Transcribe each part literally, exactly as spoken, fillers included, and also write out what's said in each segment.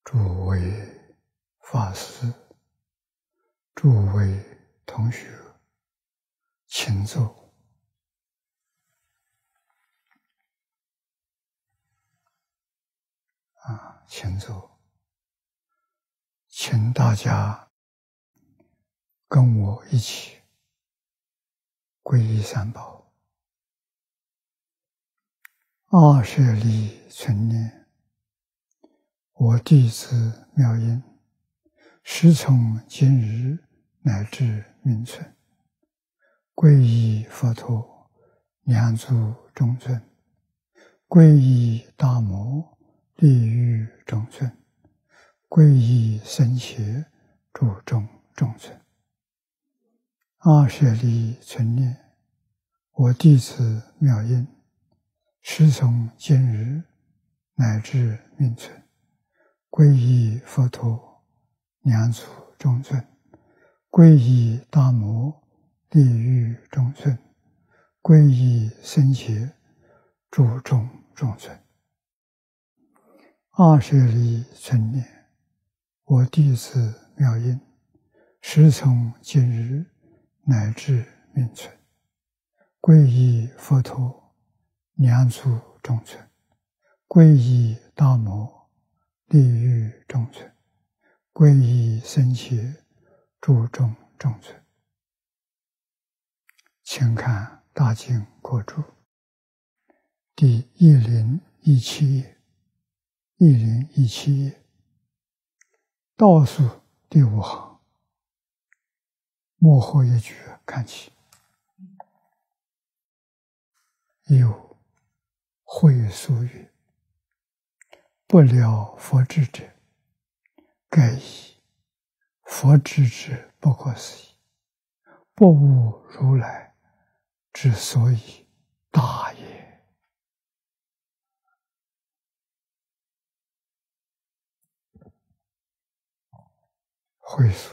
诸位法师、诸位同学，请坐。啊，请坐。请大家跟我一起皈依三宝。二舍利存念，我弟子妙音，时从今日乃至命存，皈依佛陀，两足中尊；皈依大摩，利欲中尊；皈依僧伽，注重中尊。二舍利存念，我弟子妙音，时从今日乃至命存，皈依佛陀，两足中尊；皈依大摩，利欲中尊；皈依僧伽，注重中尊。二舍利存念，我弟子妙音，时从今日乃至命存，皈依佛陀，两足中尊；皈依大摩，利欲中尊；皈依僧伽，注重中尊。请看大经国注第一零一七页，一零一七页倒数第五行末后一句看起，有会疏语：不了佛智者，盖以佛智之不可思议，不悟如来之所以大也。会疏，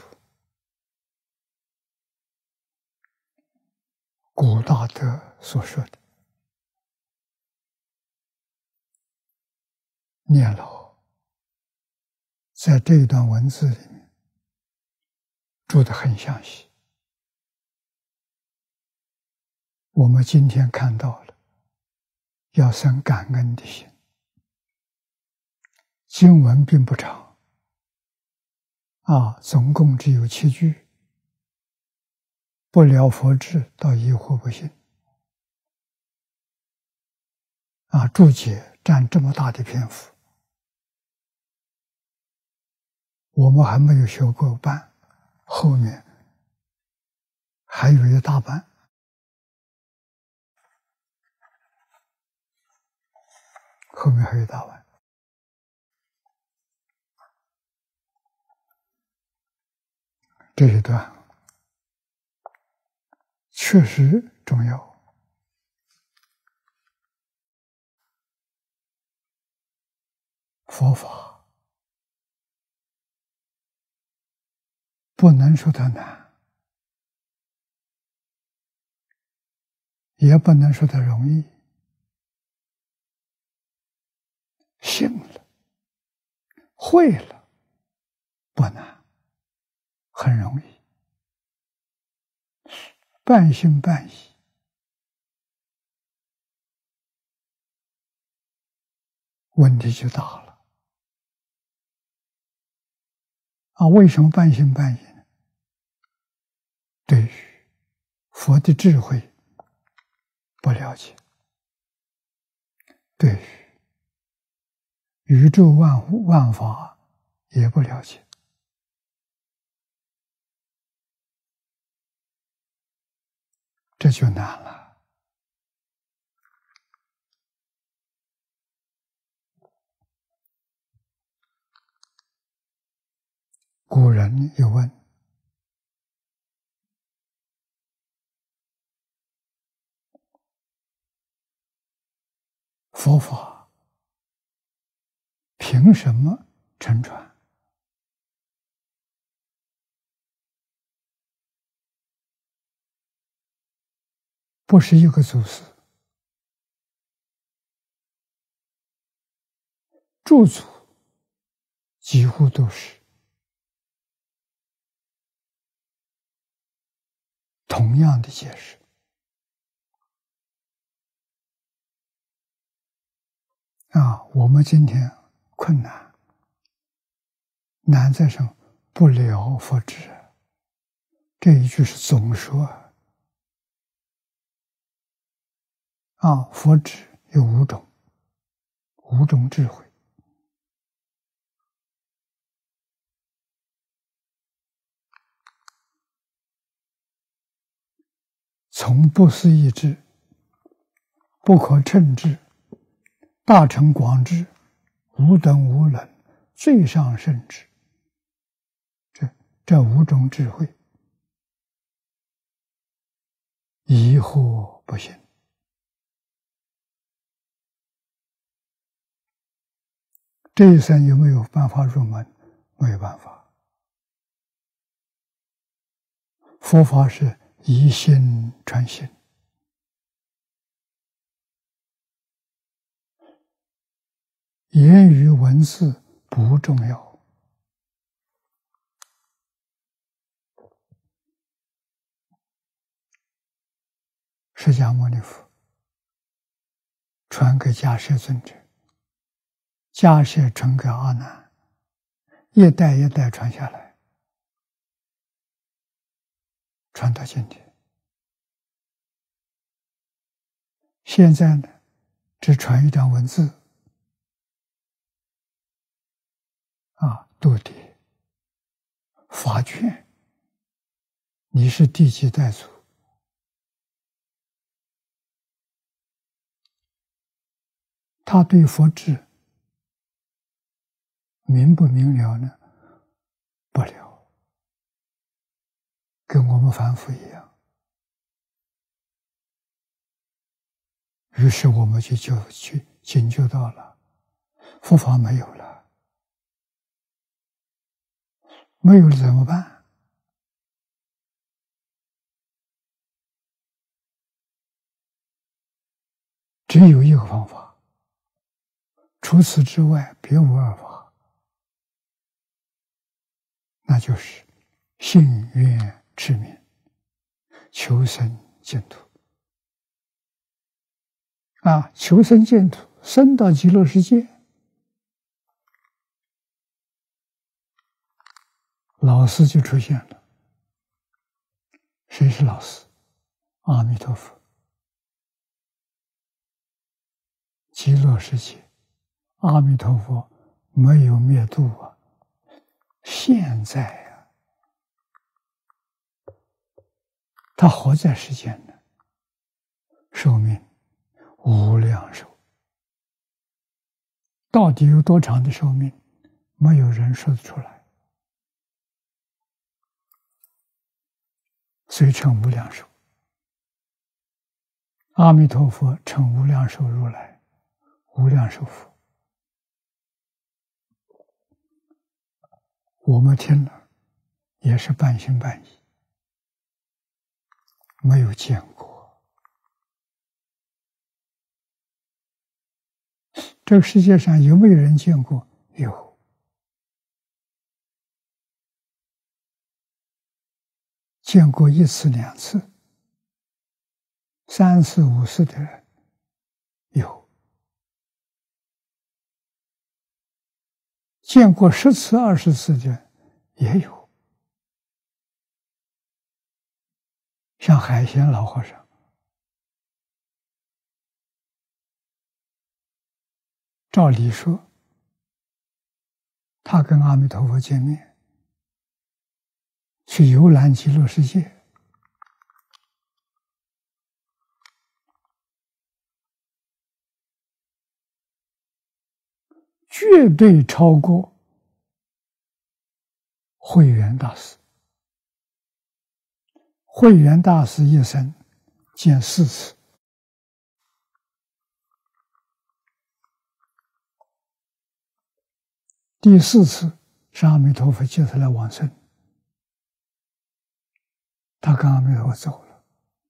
古大德所说的。念老在这一段文字里面注得很详细，我们今天看到了，要生感恩的心。经文并不长啊，总共只有七句。不了佛智，倒疑惑不信啊，注解占这么大的篇幅，我们还没有学过半，后面还有一大半。后面还有一大半。这一段确实重要。佛法不能说它难，也不能说它容易。信了，会了，不难，很容易。半信半疑，问题就大了。啊，为什么半信半疑呢？对于佛的智慧不了解，对于宇宙万物万法也不了解，这就难了。古人有问：佛法凭什么沉传？不是一个祖师，诸祖几乎都是同样的解释。啊，我们今天困难，难在什么？不了佛智。这一句是总说啊，佛智有五种，五种智慧。从不思议智、不可称智、大乘广智、无等无能、最上圣智，这这五种智慧，疑惑不行。这一生有没有办法入门？没有办法。佛法是以心传心，言语文字不重要。释迦牟尼佛传给迦叶尊者，迦叶传给阿难，一代一代传下来，传到今天。现在呢，只传一张文字啊，度牒法卷，你是第几代祖？他对佛智明不明了呢？不了，跟我们凡夫一样。于是我们就就去警觉到了，佛法没有了，没有了怎么办？只有一个方法，除此之外别无二法，那就是信愿持名，求生净土。啊，求生净土，生到极乐世界，老师就出现了。谁是老师？阿弥陀佛。极乐世界，阿弥陀佛没有灭度啊，现在啊，他活在世间呢，寿命无量寿。到底有多长的寿命，没有人说得出来，所以称无量寿。阿弥陀佛称无量寿如来，无量寿佛。我们听了也是半信半疑，没有见过。这个世界上有没有人见过？有。见过一次两次三次五次的人有，见过十次二十次的人也有。像海贤老和尚，照理说他跟阿弥陀佛见面，去游览极乐世界，绝对超过慧远大师。慧远大师一生见四次，第四次是阿弥陀佛接他来往生，他跟阿弥陀佛走了。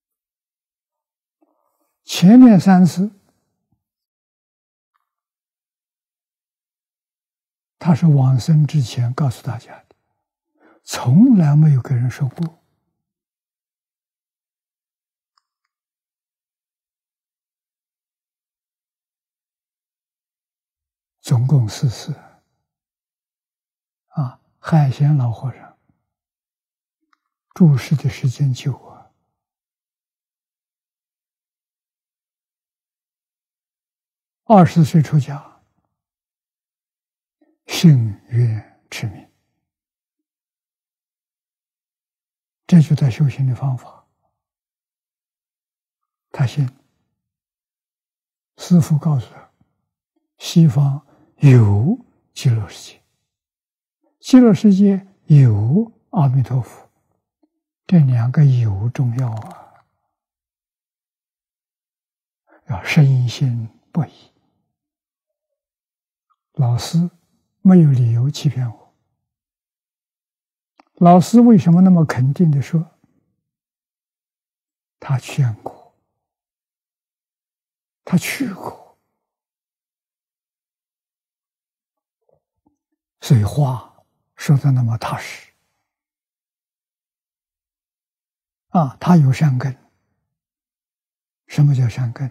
前面三次他是往生之前告诉大家的，从来没有跟人说过。总共四次。啊，海贤老和尚住世的时间久啊，二十岁出家，信愿持名，这就是他修行的方法。他信，师父告诉他，西方有极乐世界，极乐世界有阿弥陀佛，这两个有重要啊，要深信不疑。老师没有理由欺骗我。老师为什么那么肯定的说？他见过，他去过，所以话说的那么踏实。啊，他有善根。什么叫善根？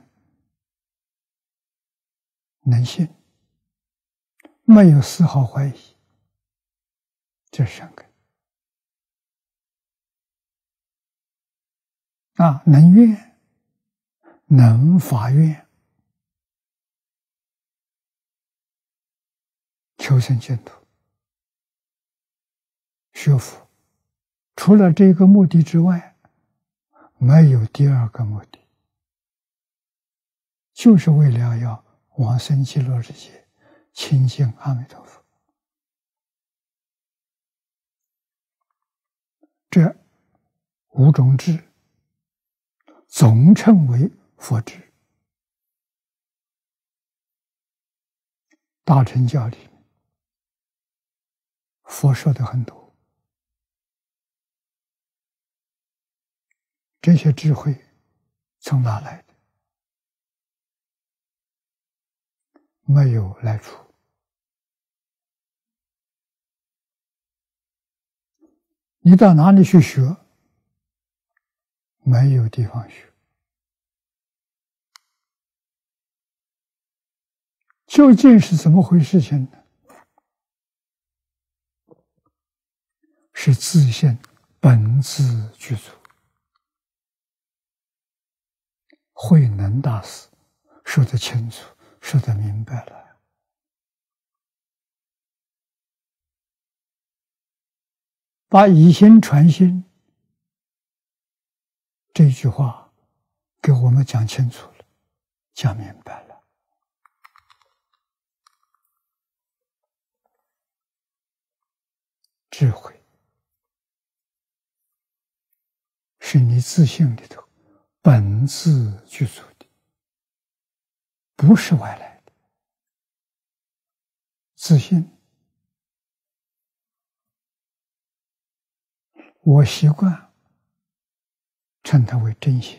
能信，没有丝毫怀疑，这是善根。啊，能愿，能发愿，求生净土，学佛，除了这个目的之外，没有第二个目的，就是为了要往生极乐世界，亲近阿弥陀佛。这五种智总称为佛智。大乘教里面，佛说的很多，这些智慧从哪来的？没有来处。你到哪里去学？没有地方学。究竟是怎么回事情呢？是自性本自具足。慧能大师说得清楚，说得明白了。把以心传心这句话给我们讲清楚了，讲明白了。智慧是你自性里头本自具足的，不是外来的。自信，我习惯称它为真心。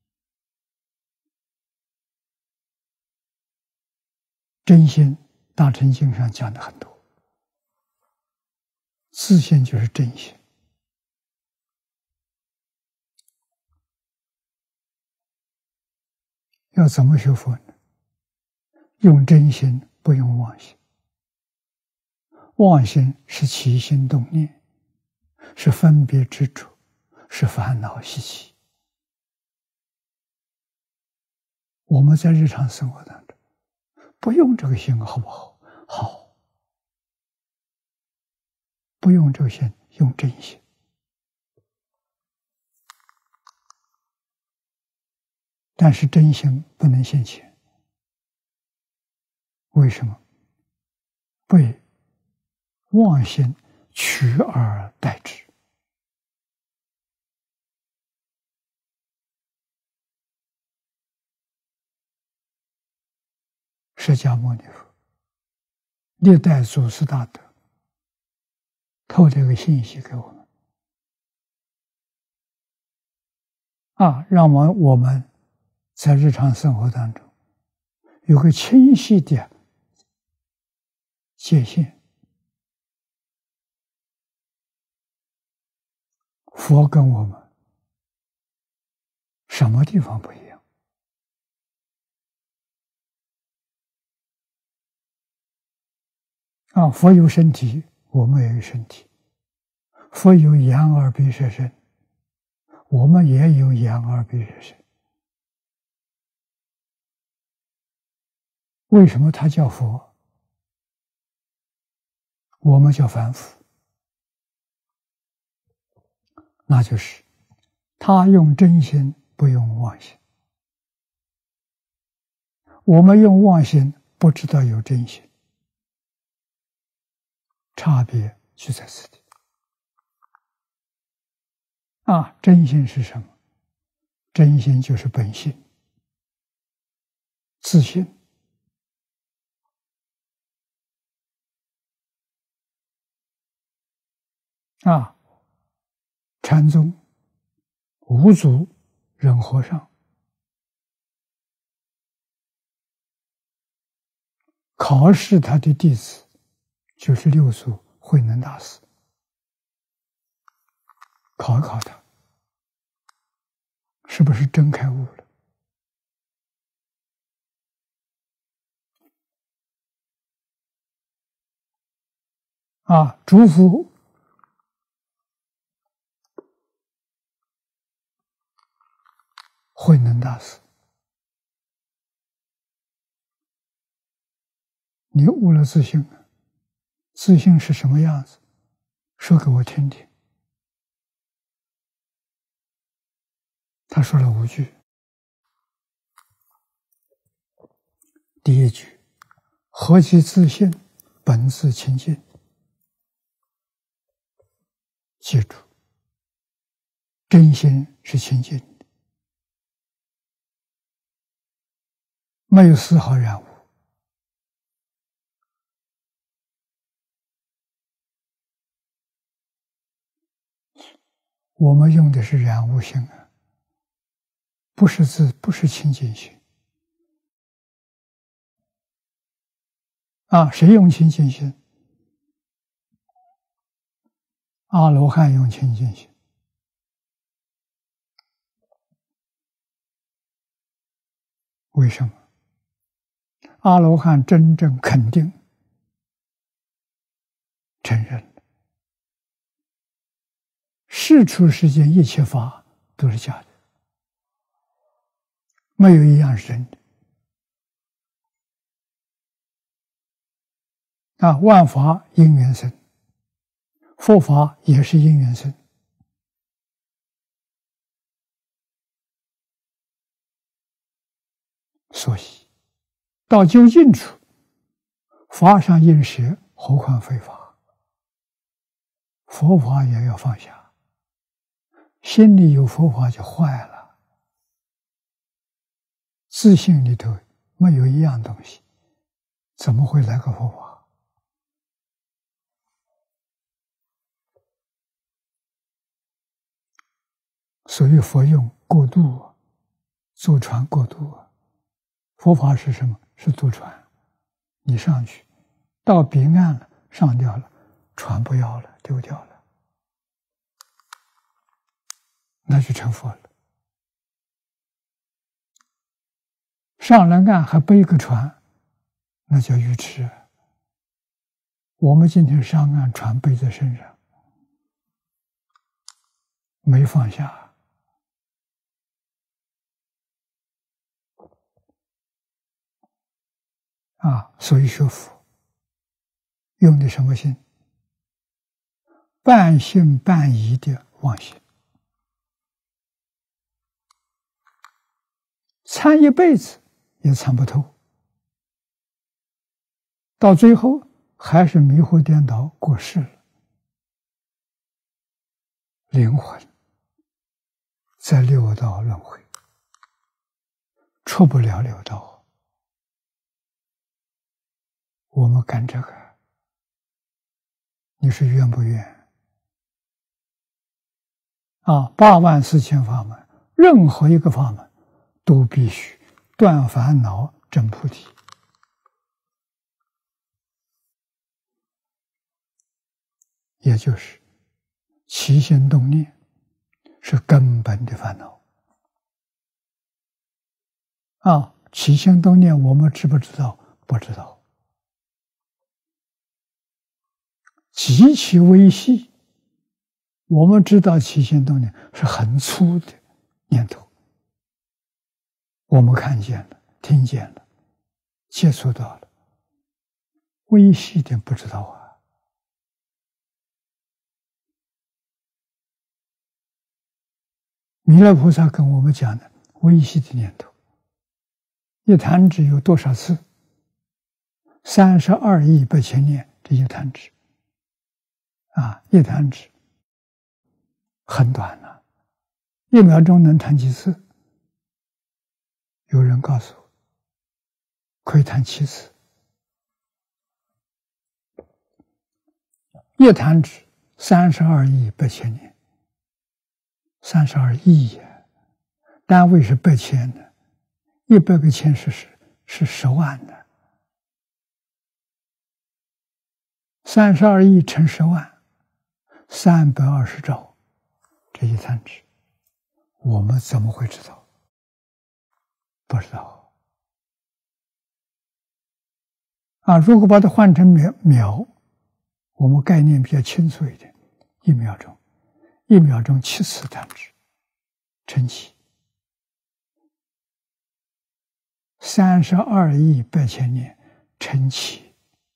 真心，大乘经上讲的很多。自信就是真心。要怎么学佛呢？用真心，不用妄心。妄心是起心动念，是分别执着，是烦恼习气。我们在日常生活当中，不用这个心好不好？好。不用这个心，用真心。但是真心不能现前。为什么？被妄心取而代之。释迦牟尼佛历代祖师大德透这个信息给我们啊，让我们我们在日常生活当中有个清晰的界限， 佛跟我们什么地方不一样？啊，佛有身体，我们也有身体；佛有眼耳鼻舌身，我们也有眼耳鼻舌身。为什么他叫佛，我们叫凡夫？那就是他用真心，不用妄心；我们用妄心，不知道有真心。差别就在此地。啊，真心是什么？真心就是本性、自信。啊，禅宗五祖忍和尚考试他的弟子就是六祖慧能大师，考一考他是不是真开悟了。啊，嘱咐慧能大师，你悟了自性，自性是什么样子？说给我听听。他说了五句。第一句：何其自性，本自清净。记住，真心是清净的，没有丝毫染污。我们用的是染污性啊，不是自，不是清净心。啊，谁用清净心？阿罗汉用清净心。为什么？阿罗汉真正肯定、承认世出世间一切法都是假的，没有一样是真的。啊，万法因缘生，佛法也是因缘生。所以到究竟处，法上应舍，何况非法？佛法也要放下，心里有佛法就坏了。自信里头没有一样东西，怎么会来个佛法？所以佛用过渡，坐船过渡。佛法是什么？是渡船。你上去，到彼岸了，上吊了，船不要了，丢掉了，那就成佛了。上了岸还背个船，那叫愚痴。我们今天上岸，船背在身上，没放下。啊，所以学佛用的什么心？半信半疑的妄心，参一辈子也参不透，到最后还是迷惑颠倒过世了。灵魂在六道轮回，出不了六道。我们干这个，你是愿不愿？啊，八万四千法门，任何一个法门都必须断烦恼、证菩提。也就是起心动念， 是根本的烦恼啊！起心动念，我们知不知道？不知道。极其微细，我们知道起心动念是很粗的念头，我们看见了，听见了，接触到了，微细的不知道啊。弥勒菩萨跟我们讲的微细的念头，一弹指有多少次？三十二亿八千年，这一弹指啊，一弹指很短了、啊，一秒钟能弹几次？有人告诉我，可以弹七次。一弹指三十二亿八千年，三十二亿呀，单位是八千的，一百个千是十是十万的，三十二亿乘十万，三百二十兆，这一弹指，我们怎么会知道？不知道啊！如果把它换成秒秒，我们概念比较清楚一点，一秒钟，一秒钟七次弹指，乘七，三十二亿八千年乘七，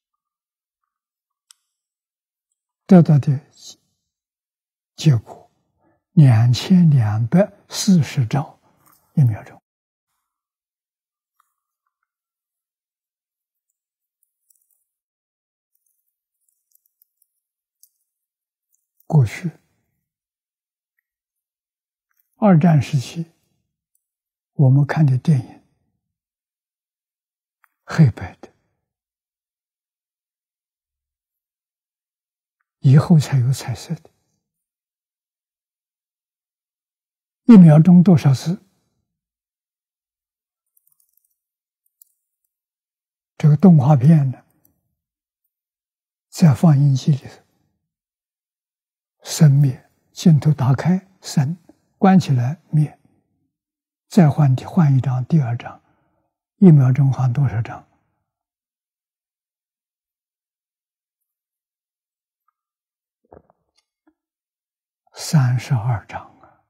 得到的结果两千两百四十兆一秒钟。过去二战时期我们看的电影黑白的，以后才有彩色的。一秒钟多少次？这个动画片呢，在放映机里头生灭，镜头打开生，关起来灭，再换换一张，第二张，一秒钟换多少张？三十二张啊！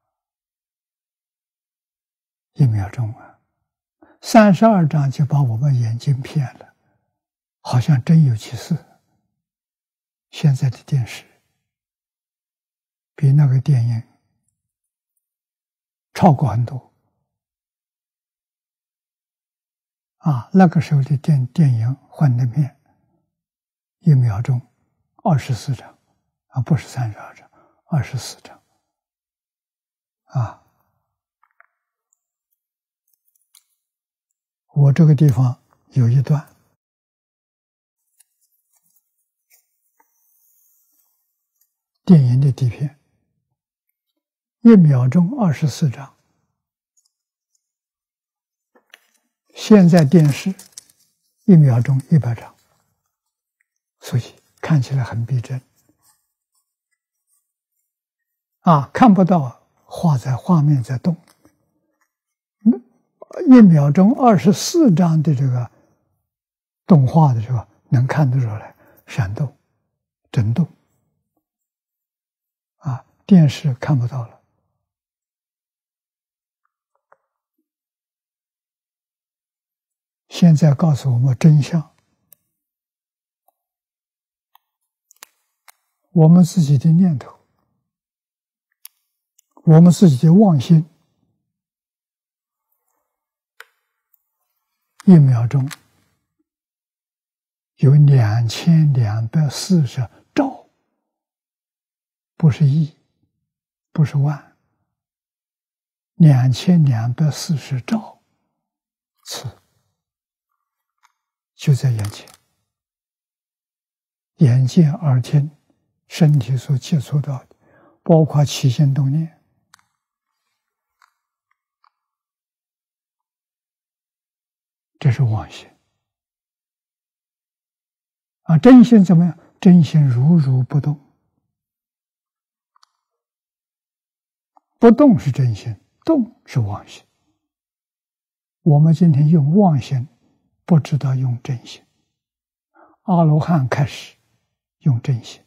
一秒钟啊，三十二张就把我们眼睛骗了，好像真有其事。现在的电视比那个电影超过很多啊！那个时候的电电影幻灯片，一秒钟二十四张啊，不是三十二张，二十四张啊！我这个地方有一段电影的底片，一秒钟二十四张。现在电视一秒钟一百张，所以看起来很逼真啊，看不到画在画面在动。一秒钟二十四张的这个动画的时候，能看得出来闪动、震动啊，电视看不到了。现在告诉我们真相，我们自己的念头，我们自己的妄心，一秒钟有两千两百四十兆，不是亿，不是万，两千两百四十兆次。就在眼前，眼见耳听，身体所接触到的，包括起心动念，这是妄心啊！真心怎么样？真心如如不动， 不动是真心，动是妄心。我们今天用妄心，不知道用真心。阿罗汉开始用真心，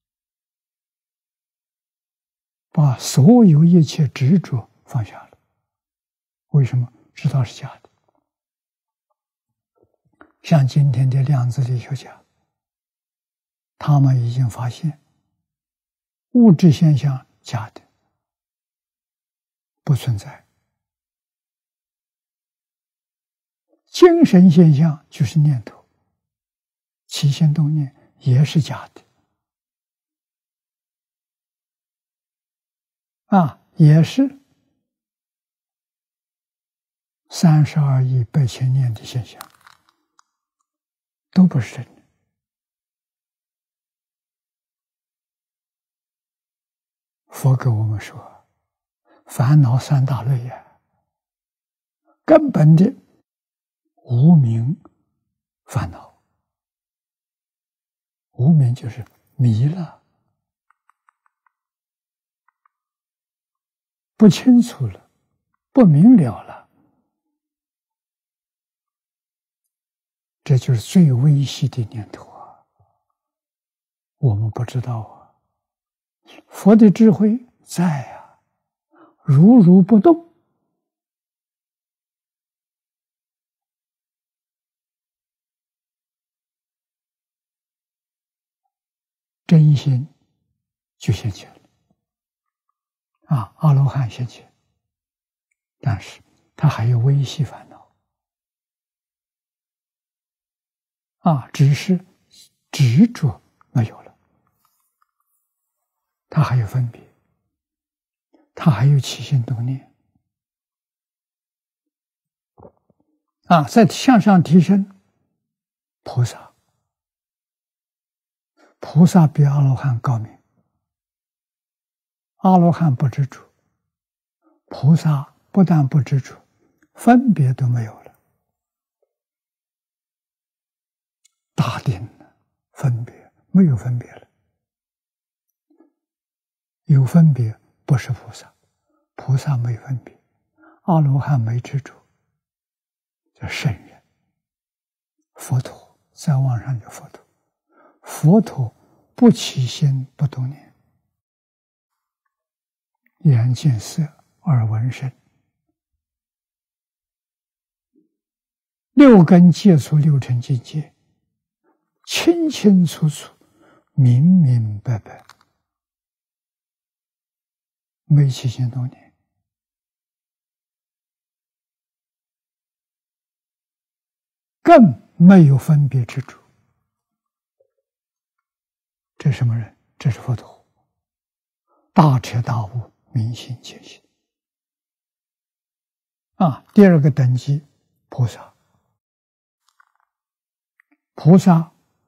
把所有一切执着放下了。为什么？知道是假的。像今天的量子力学家，他们已经发现物质现象假的，不存在。精神现象就是念头，起心动念也是假的，啊，也是三十二亿八千年的现象，都不是真的。佛给我们说，烦恼三大类呀，根本的无明烦恼，无明就是迷了，不清楚了，不明了了，这就是最微细的念头啊，我们不知道啊。佛的智慧在啊，如如不动。真心就现前了，啊，阿罗汉现前，但是他还有微细烦恼，啊，只是执着没有了，他还有分别，他还有起心动念，啊，再向上提升，菩萨。菩萨比阿罗汉高明，阿罗汉不执着，菩萨不但不执着，分别都没有了。大定了，分别没有分别了，有分别不是菩萨，菩萨没分别，阿罗汉没执着，叫圣人。佛陀再往上叫佛陀，佛陀不起心不动念，眼见色，耳闻声，六根接触六尘境界，清清楚楚，明明白白，没起心动念，更没有分别之处。这是什么人？这是佛陀，大彻大悟，明心见性。啊，第二个等级，菩萨。菩萨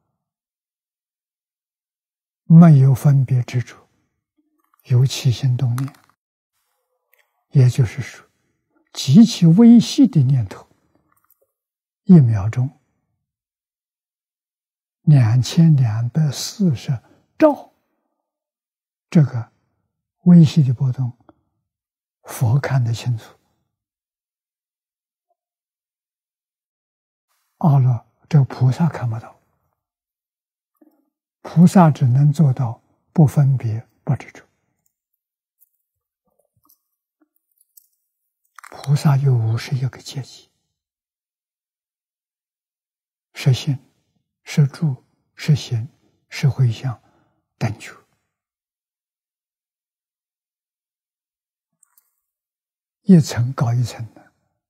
没有分别之处，有起心动念，也就是说，极其微细的念头，一秒钟两千两百四十兆，这个微细的波动，佛看得清楚，阿罗这个菩萨看不到，菩萨只能做到不分别不执着。菩萨有五十一个阶级：实心、实住、实行、实回向、等觉。一层高一层的。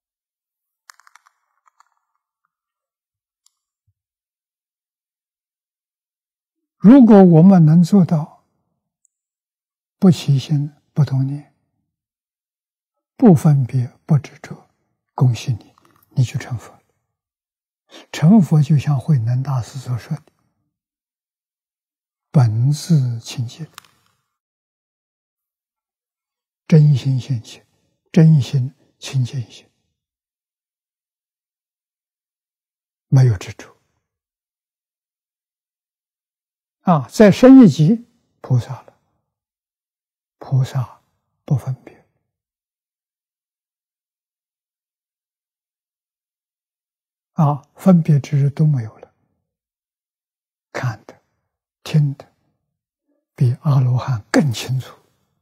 如果我们能做到不起心不动念，不分别不执着，恭喜你，你就成佛了。成佛就像慧能大师所说的，本自清净，真心现前，真心清净心，没有执着。啊，再升一级，菩萨了。菩萨不分别， 啊，分别之日都没有了，看的、听的，比阿罗汉更清楚。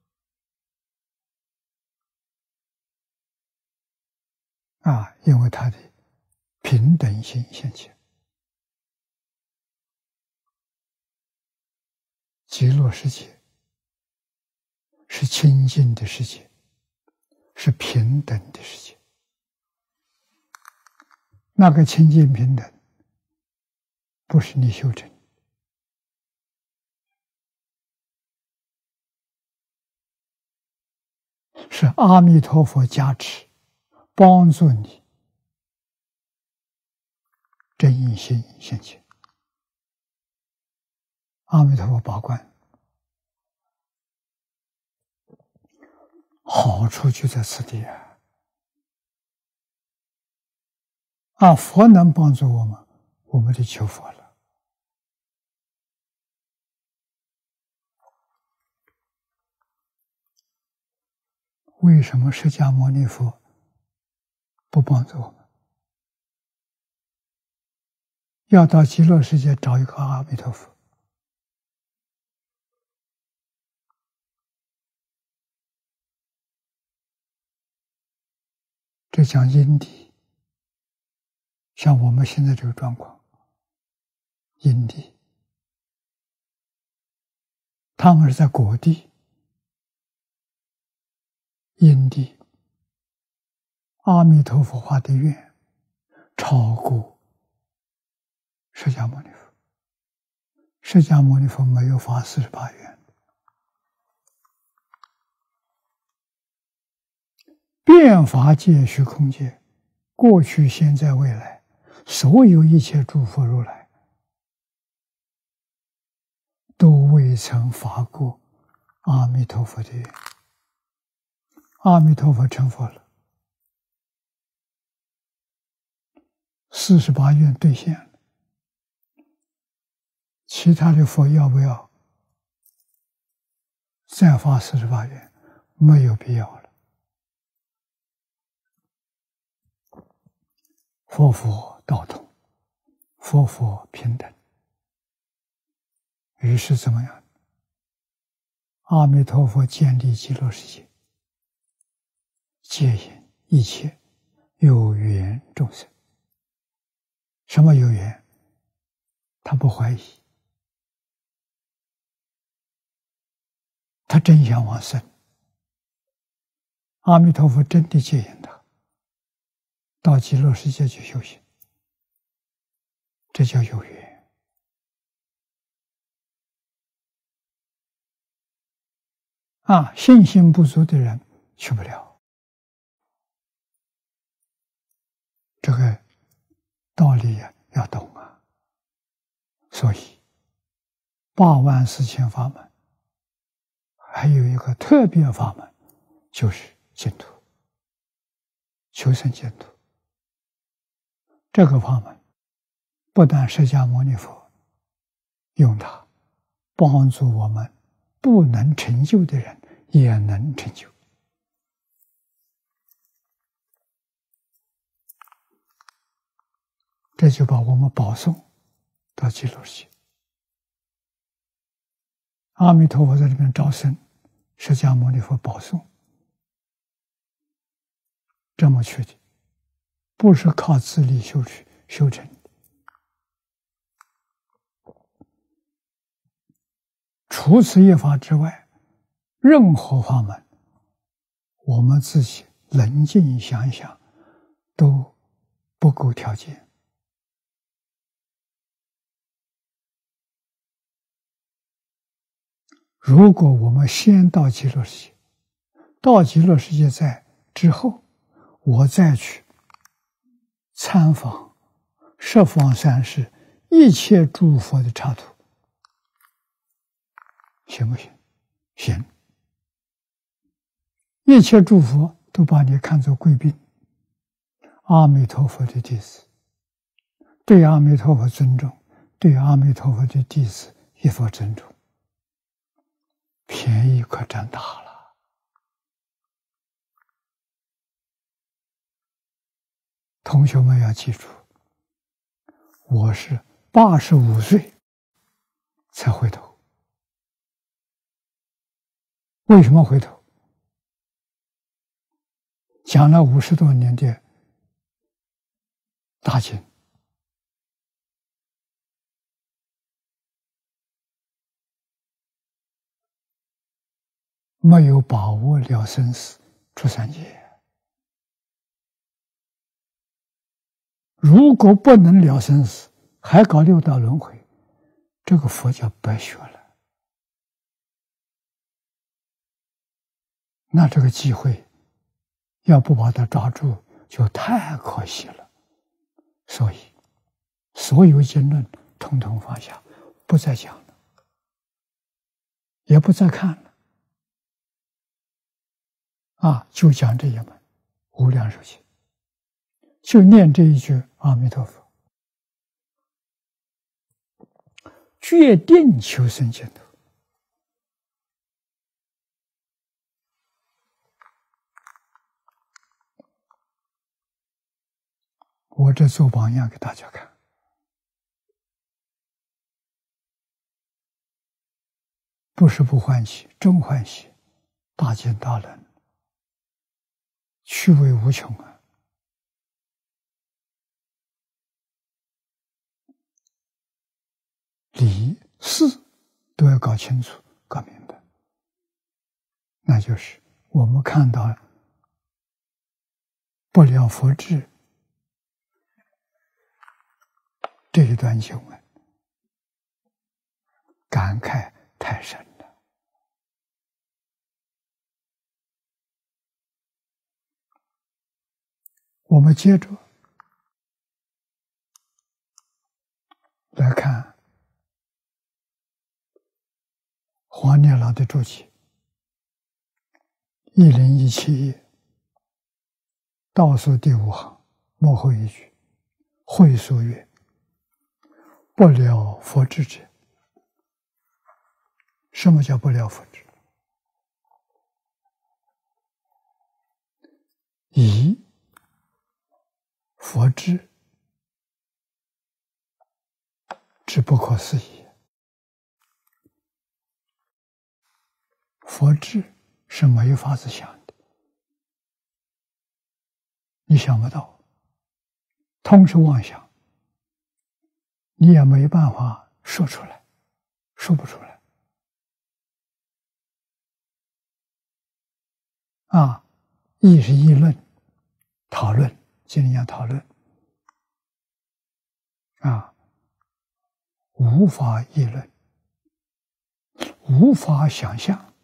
啊，因为他的平等心现前，极乐世界是清净的世界，是平等的世界。那个清净平等，不是你修成，是阿弥陀佛加持，帮助你真心现前。阿弥陀佛保管，好处就在此地啊！啊，佛能帮助我们，我们就求佛了。为什么释迦牟尼佛不帮助我们？要到极乐世界找一个阿弥陀佛。这讲因地，像我们现在这个状况，因地，他们是在果地，因地，阿弥陀佛发的愿超过释迦牟尼佛，释迦牟尼佛没有发四十八愿，遍法界虚空界，过去、现在、未来，所有一切诸佛如来，都未曾发过阿弥陀佛的愿。阿弥陀佛成佛了，四十八愿兑现了，其他的佛要不要再发四十八愿？没有必要了。佛佛道同，佛佛平等。于是怎么样？阿弥陀佛建立极乐世界，接引一切有缘众生。什么有缘？他不怀疑，他真想往生。阿弥陀佛真的接引他到极乐世界去修行，这叫有缘。啊，信心不足的人去不了。这个道理呀，要懂啊。所以，八万四千法门，还有一个特别法门，就是净土，求生净土。这个法门，不但释迦牟尼佛用它帮助我们不能成就的人也能成就。这就把我们保送到极乐世界。阿弥陀佛在里面招生，释迦牟尼佛保送，这么去的，不是靠自力修持修成的。除此一法之外，任何法门，我们自己冷静想一想，都不够条件。如果我们先到极乐世界，到极乐世界在之后，我再去参访十方三世一切诸佛的刹土，行不行？行。一切诸佛都把你看作贵宾，阿弥陀佛的弟子，对阿弥陀佛尊重，对阿弥陀佛的弟子一佛尊重，便宜可占大了。同学们要记住， 我是八十五岁才回头。为什么回头？讲了五十多年的大经，没有把握了生死出三界。如果不能了生死，还搞六道轮回，这个佛教白学了。那这个机会要不把它抓住，就太可惜了。所以所有经论统统放下，不再讲了，也不再看了，啊，就讲这一门无量寿经，就念这一句阿弥陀佛，决定求生净土。我这做榜样给大家看，不是不欢喜，真欢喜，大见大能，趣味无穷啊！理事都要搞清楚、搞明白，那就是我们看到不了佛智这一段经文，感慨太深了。我们接着来看黄念老的注解，一零一七页倒数第五行末后一句，会说曰：不了佛智者。什么叫不了佛智？以佛智之不可思议。佛智是没法子想的，你想不到，通是妄想，你也没办法说出来，说不出来。啊，议是议论，讨论，尽量讨论。啊，无法议论，无法想象，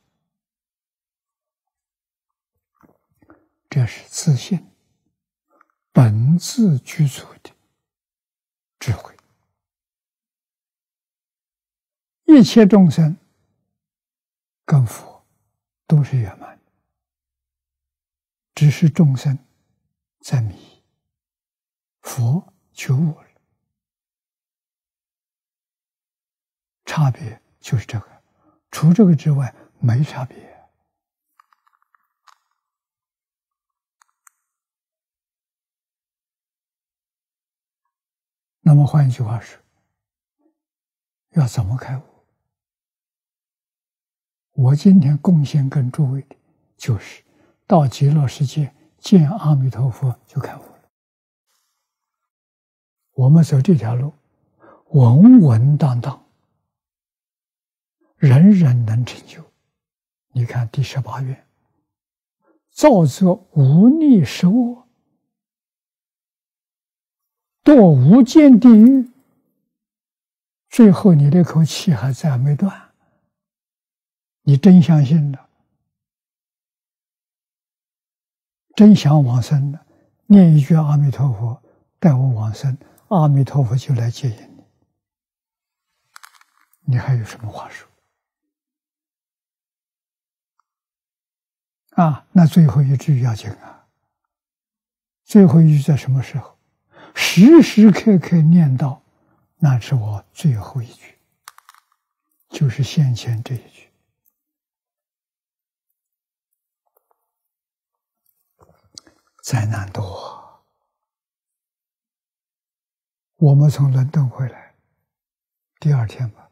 这是自信本自具足的智慧。一切众生跟佛都是圆满，只是众生在迷，佛觉悟了。差别就是这个，除这个之外没差别。那么换一句话说，要怎么开悟？我今天贡献跟诸位的，就是到极乐世界见阿弥陀佛就开悟了。我们走这条路，稳稳当当，人人能成就。你看第十八愿，造作无逆十恶，堕无间地狱，最后你那口气还在没断，你真相信了，真想往生了，念一句阿弥陀佛，带我往生，阿弥陀佛就来接引你，你还有什么话说？啊，那最后一句要紧啊！最后一句在什么时候？时时刻刻念到，那是我最后一句，就是先前这一句。灾难多， 我们从伦敦回来，第二天吧，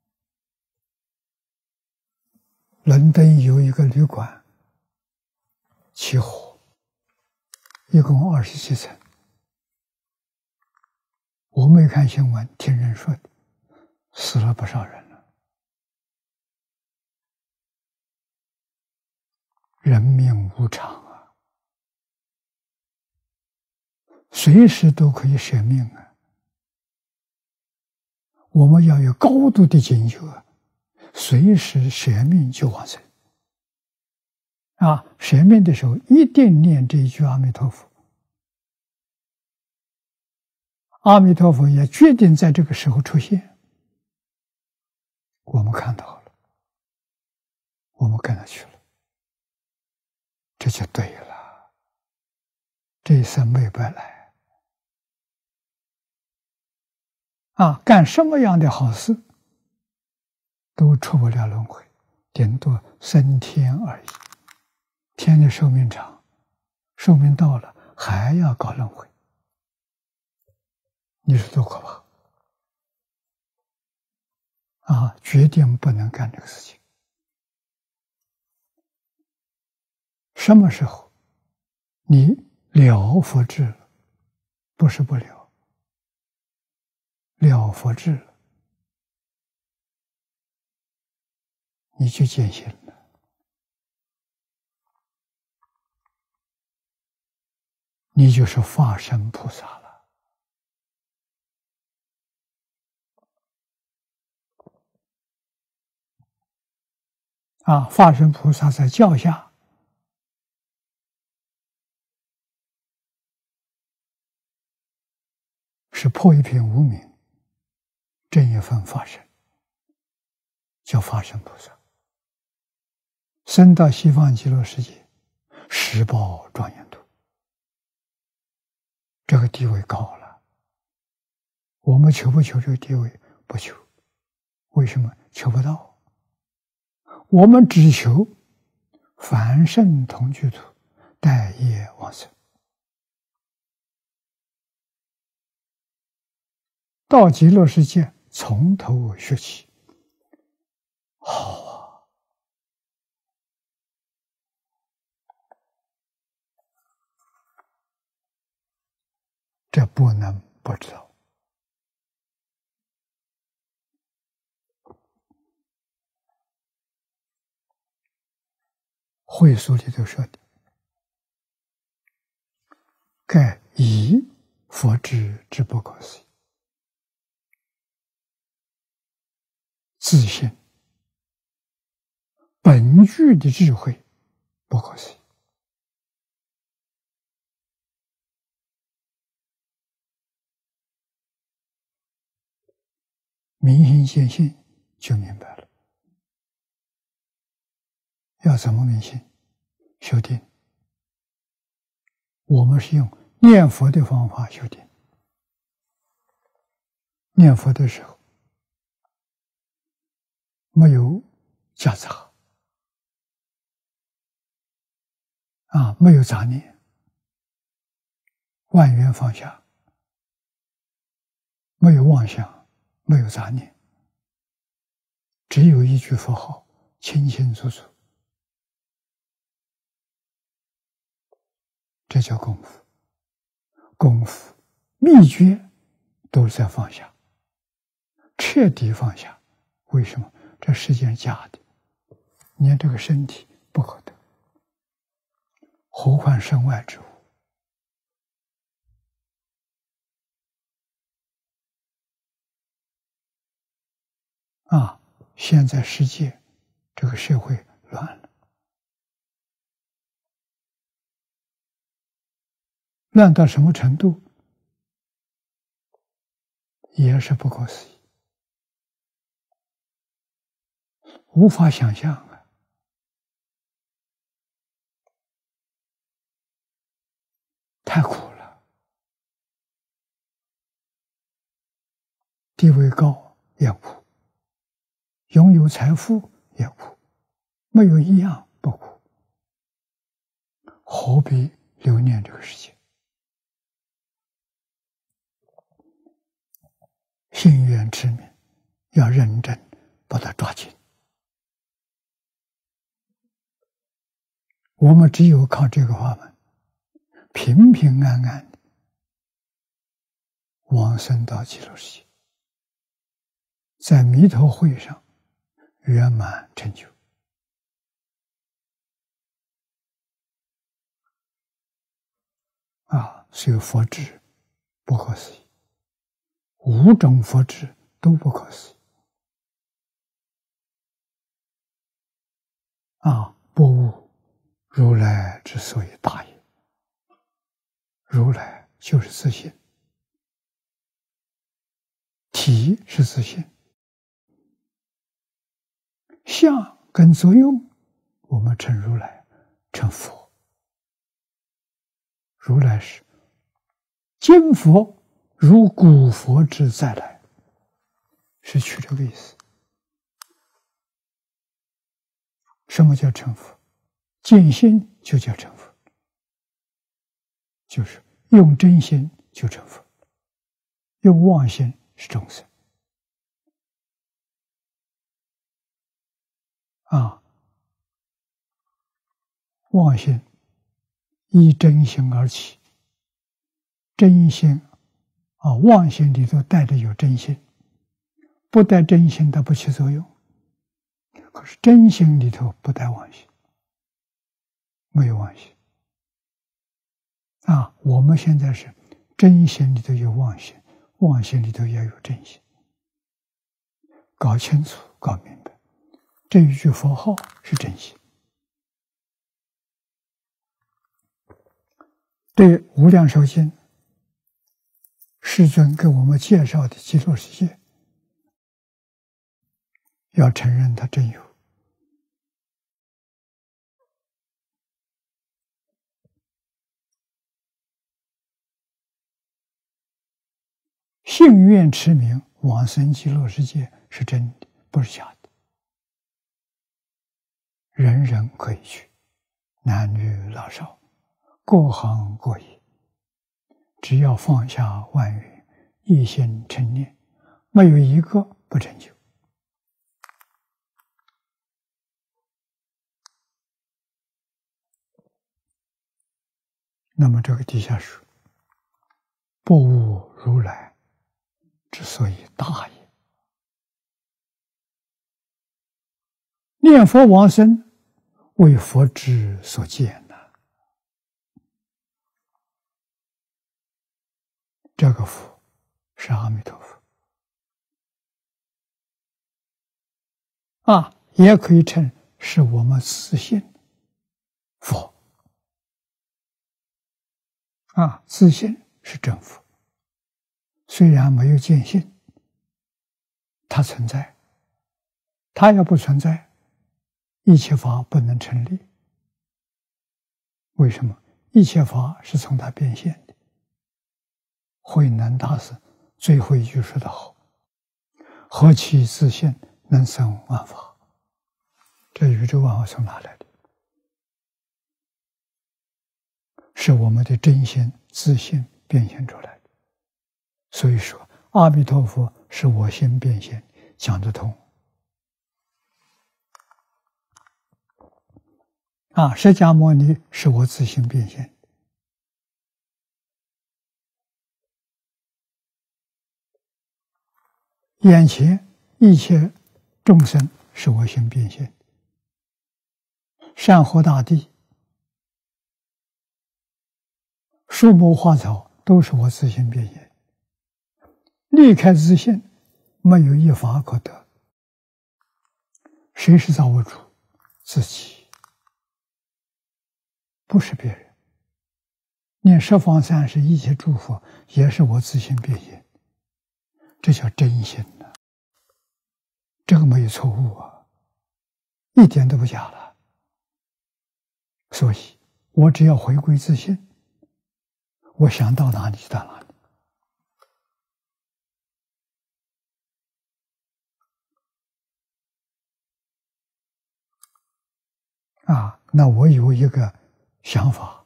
伦敦有一个旅馆起火，一共二十七层。我没看新闻，听人说的，死了不少人了。人命无常啊，随时都可以舍命啊。我们要有高度的警觉啊，随时舍命就往生啊！舍命的时候一定念这一句阿弥陀佛。阿弥陀佛也决定在这个时候出现，我们看到了，我们跟他去了，这就对了，这一生没白来啊！干什么样的好事都出不了轮回，顶多升天而已。天的寿命长，寿命到了还要搞轮回，你说多可怕啊！决定不能干这个事情。什么时候你了佛智了，不是不了，了佛智了，你就见性了。你就是化身菩萨了啊！化身菩萨在教下是破一品无明，正一分法身，叫法身菩萨。升到西方极乐世界，十报庄严土，这个地位高了。我们求不求这个地位？不求。为什么？求不到。我们只求凡圣同居土，待业往生。到极乐世界，从头学起。好啊！这不能不知道。会书里头说的，盖以佛智之不可思议，自信本具的智慧不可思议。明心见性就明白了。要怎么明心？修定。我们是用念佛的方法修定。念佛的时候没有夹杂啊，没有杂念，万缘放下，没有妄想，没有杂念，只有一句佛号，清清楚楚。这叫功夫。功夫秘诀都在放下，彻底放下。为什么？这世界是假的，你看这个身体不可得，何况身外之物啊！现在世界这个社会乱了，乱到什么程度？也是不可思议，无法想象啊！太苦了，地位高也苦，拥有财富也苦，没有一样不苦，何必留恋这个世界？ 心愿持名，要认真把它抓紧。我们只有靠这个法门，平平安安的往生到极乐世界，在弥陀会上圆满成就。啊，所以佛智不可思议，五种佛智都不可思议。啊，不悟如来之所以大也。如来就是自性，体是自性，相跟作用，我们称如来，称佛。如来是今佛如古佛之再来，是取这个意思。什么叫成佛？见心就叫成佛，就是用真心就成佛，用妄心是众生。啊，妄心依真心而起，真心啊，妄心里头带着有真心，不带真心它不起作用。可是真心里头不带妄心，没有妄心。啊，我们现在是真心里头有妄心，妄心里头也有真心。搞清楚，搞明白，这一句佛号是真心。对《无量寿经》，世尊给我们介绍的极乐世界，要承认它真有。信愿持名往生极乐世界是真的，不是假的。人人可以去，男女老少，各行各业，只要放下万缘，一心称念，没有一个不成就。那么这个底下说，不悟如来之所以大也。念佛往生，为佛之所见呐。这个佛是阿弥陀佛啊，也可以称是我们自信佛啊，自信是真佛。虽然没有见性，它存在，它要不存在，一切法不能成立。为什么？一切法是从它变现的。慧能大师最后一句说得好：何其自性，能生万法。这宇宙万法从哪来的？是我们的真心自性变现出来的。所以说，阿弥陀佛是我心变现，讲得通。啊，释迦牟尼是我自性变现。眼前一切众生是我心变现，山河大地、树木花草都是我自性变现。离开自性，没有一法可得。谁是造物主？自己，不是别人。念十方三世一切诸佛，也是我自性变现，这叫真心呐、啊。这个没有错误啊，一点都不假了。所以，我只要回归自性，我想到哪里就到哪里。啊，那我有一个想法，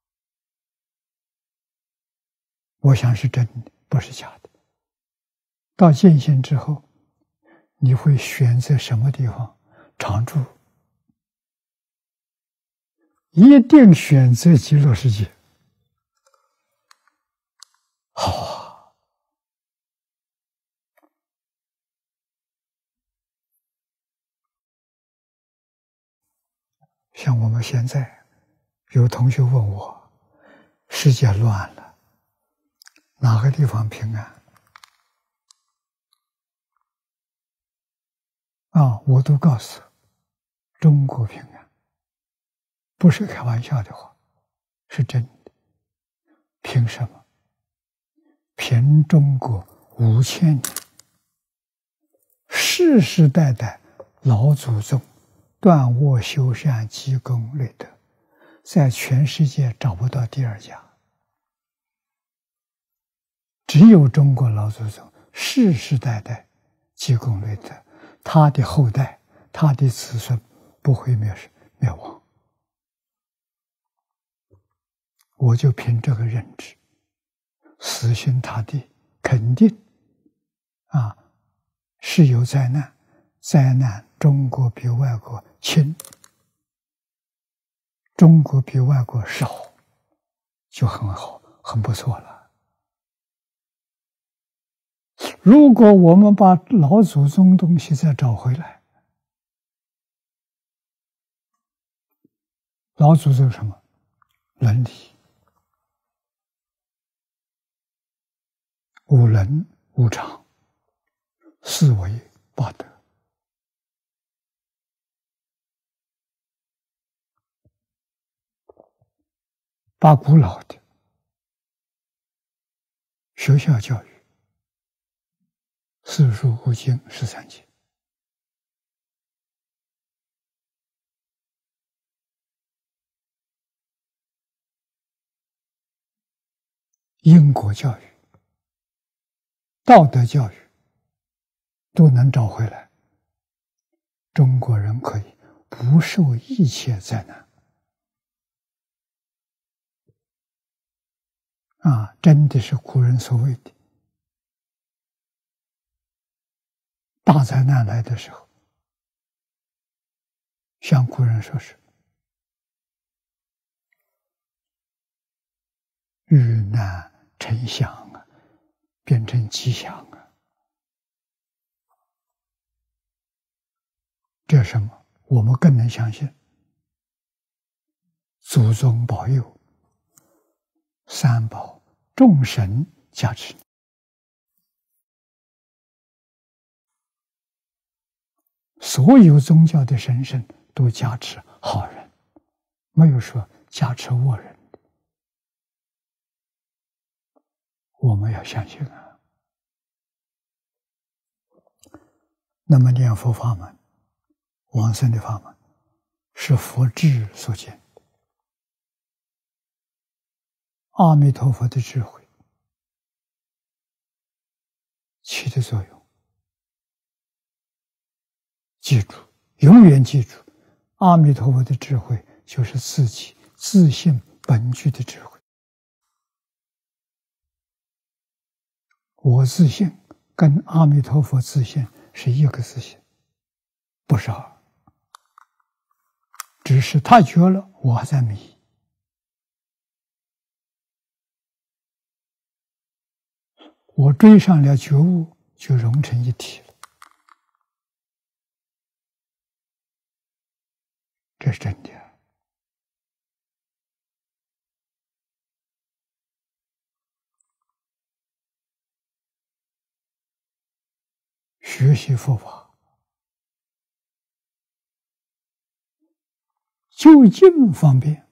我想是真的，不是假的。 到见性之后，你会选择什么地方常住？一定选择极乐世界。好啊！像我们现在有同学问我，世界乱了，哪个地方平安？啊，我都告诉中国平安，不是开玩笑的话，是真的。凭什么？凭中国五千年，世世代代老祖宗断恶修善、积功累德，在全世界找不到第二家，只有中国老祖宗世世代代积功累德，他的后代、他的子孙不会灭灭亡。我就凭这个认知，死心塌地，肯定啊，是有灾难，灾难中国比外国轻，中国比外国少，就很好，很不错了。如果我们把老祖宗东西再找回来，老祖宗什么？伦理、五伦、五常、四维、八德，把古老的学校教育、四书五经十三经，因果教育、道德教育都能找回来，中国人可以不受一切灾难。啊，真的是古人所谓的大灾难来的时候，像古人说是遇难成祥啊，变成吉祥啊。这是什么？我们更能相信祖宗保佑，三宝众神加持，所有宗教的神圣都加持好人，没有说加持恶人的。我们要相信啊。那么念佛法门、往生的法门，是佛智所见，阿弥陀佛的智慧起的作用。记住，永远记住，阿弥陀佛的智慧就是自己自性本具的智慧。我自性跟阿弥陀佛自性是一个自性，不是二，只是他觉了，我还在迷。我追上了觉悟，就融成一体了。这是真的。学习佛法，就近方便，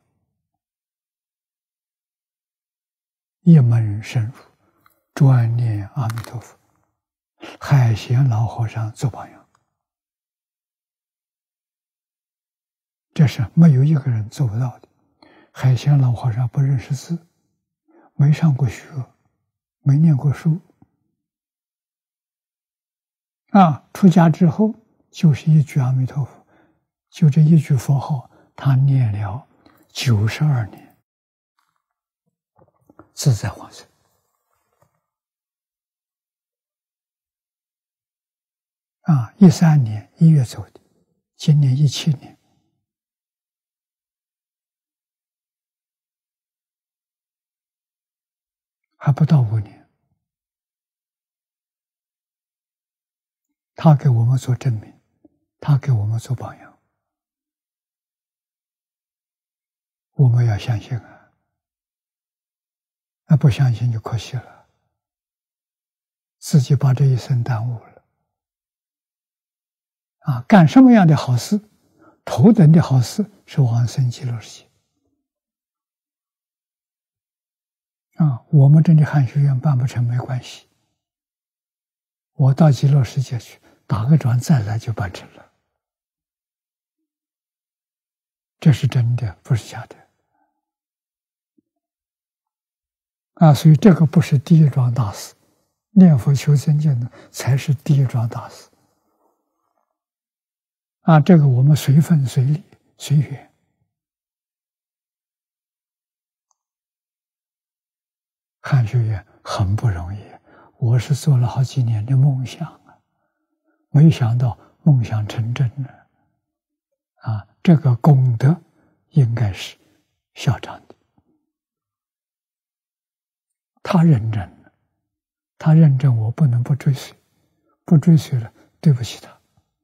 一门深入，专念阿弥陀佛。海贤老和尚做榜样，这是没有一个人做不到的。海贤老和尚不认识字，没上过学，没念过书，啊，出家之后就是一句阿弥陀佛，就这一句佛号，他念了九十二年，自在往生。 啊，一三年一月走的，今年一七年，还不到五年。他给我们做证明，他给我们做榜样，我们要相信啊！那不相信就可惜了，自己把这一生耽误了。啊，干什么样的好事，头等的好事是往生极乐世界。啊，我们这里汉学院办不成没关系，我到极乐世界去打个转再来就办成了，这是真的，不是假的。啊，所以这个不是第一桩大事，念佛求生净土才是第一桩大事。啊，这个我们随分随力随缘。汉学院很不容易，我是做了好几年的梦想啊，没想到梦想成真了。啊，这个功德应该是校长的，他认真了，他认真，我不能不追随，不追随了，对不起他。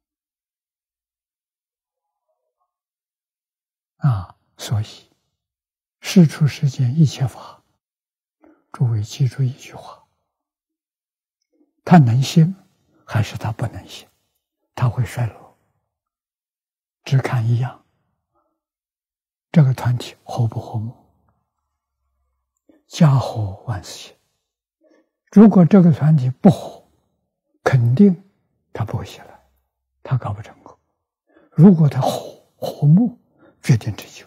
啊，所以事出世间一切法，诸位记住一句话：他能行还是他不能行？他会衰落，只看一样，这个团体和不和睦，家和万事兴。如果这个团体不和，肯定他不会起来，他搞不成功。如果他和和睦，决定成就，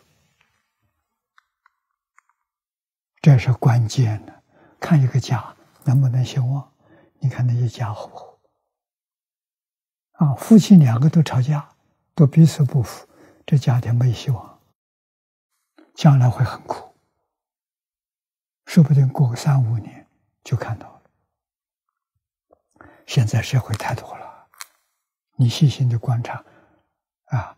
这是关键的。看一个家能不能兴旺，你看那些家和不和？啊，夫妻两个都吵架，都彼此不服，这家庭没希望，将来会很苦，说不定过个三五年就看到了。现在社会太多了，你细心的观察，啊，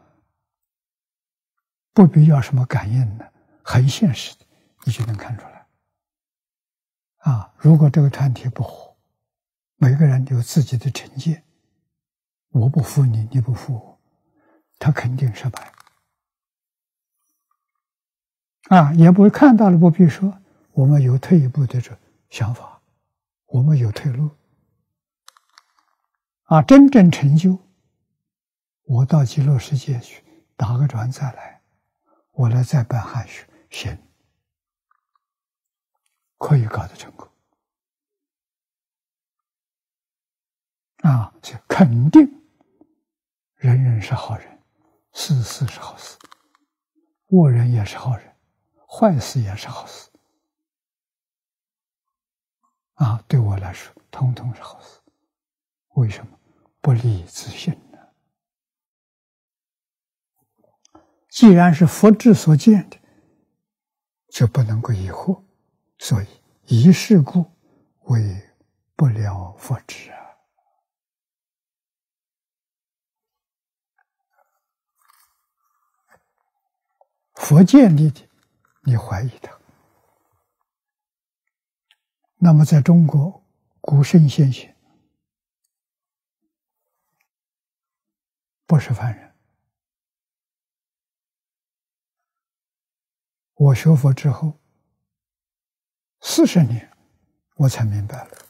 不必要什么感应的，很现实的，你就能看出来。啊，如果这个团体不和，每个人有自己的成见，我不服你，你不服我，他肯定失败。啊，也不会看到了，不必说，我们有退一步的这想法，我们有退路。啊，真正成就，我到极乐世界去打个转再来，我来再办汉学，行，可以搞得成功。啊，这肯定人人是好人，事事是好事，恶人也是好人，坏事也是好事。啊，对我来说，统统是好事。为什么？不离自性呢？既然是佛智所见的，就不能够疑惑，所以疑是故，为不了佛智啊。佛建立的，你怀疑他。那么在中国古圣先贤不是凡人。我学佛之后四十年，我才明白了，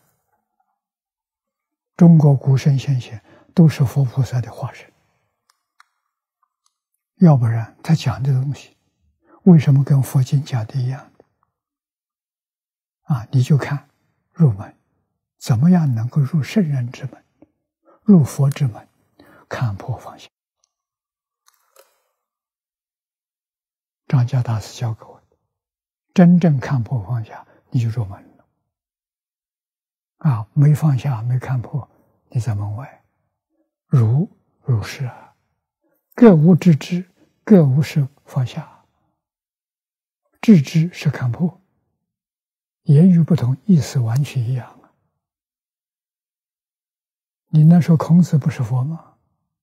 中国古圣先贤都是佛菩萨的化身，要不然他讲的东西为什么跟佛经讲的一样？啊，你就看入门，怎么样能够入圣人之门，入佛之门，看破放下。张家大师教给我的，真正看破放下，你就入门了。啊，没放下，没看破，你在门外。如如是啊，各无知之，各无是放下。知之是看破，言语不同，意思完全一样啊。 你能说孔子不是佛吗？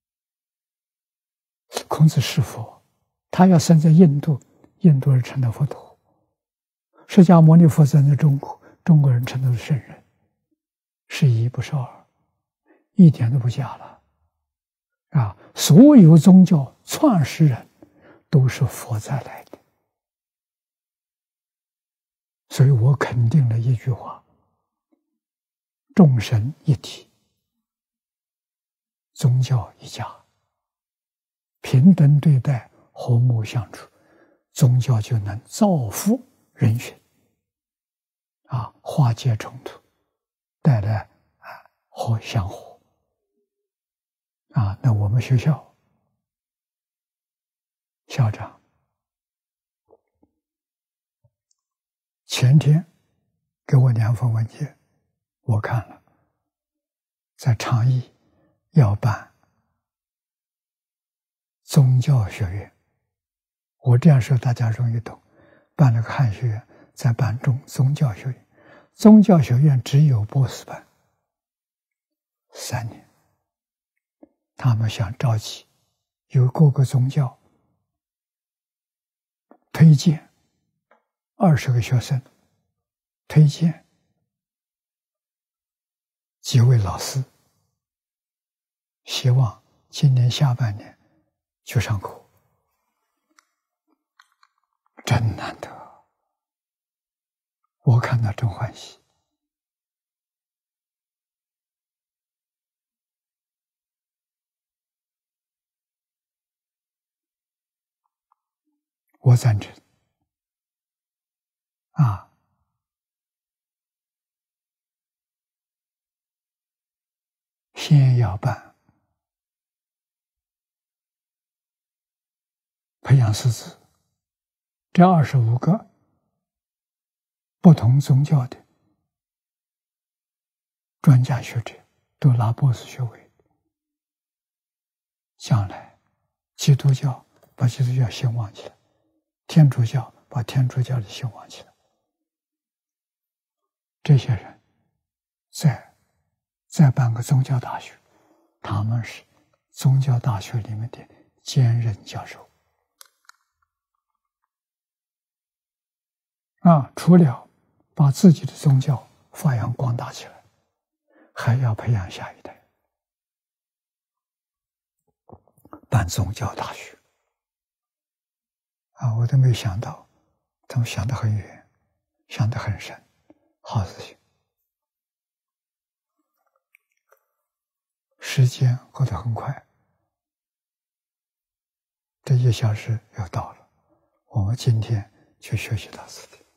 孔子是佛，他要生在印度，印度人成了佛陀；释迦牟尼佛生在中国，中国人成了圣人，是一不是二，一点都不假了。啊，所有宗教创始人都是佛再来的，所以我肯定了一句话：众神一体，宗教一家，平等对待，和睦相处，宗教就能造福人群，啊，化解冲突，带来啊和相互。啊，那我们学校校长前天给我两份文件，我看了，在倡议要办宗教学院。我这样说大家容易懂，办了个汉学院，再办宗宗教学院。宗教学院只有博士班，三年。他们想召集由各个宗教推荐二十个学生，推荐几位老师，希望今年下半年去上课，真难得，我看到真欢喜。我赞成啊，先要办培养师资，这二十五个不同宗教的专家学者都拿博士学位，将来基督教把基督教兴旺起来，天主教把天主教的兴旺起来，这些人再再办个宗教大学，他们是宗教大学里面的兼任教授啊，除了把自己的宗教发扬光大起来，还要培养下一代，办宗教大学啊，我都没有想到，他们想得很远，想得很深，好事情。时间过得很快，这一小时又到了，我们今天就学习到此地。